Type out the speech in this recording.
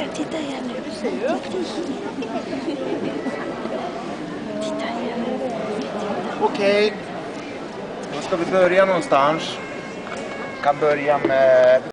Titta igen nu. Titta igen. Okej. Då ska vi börja någonstans. Kan börja med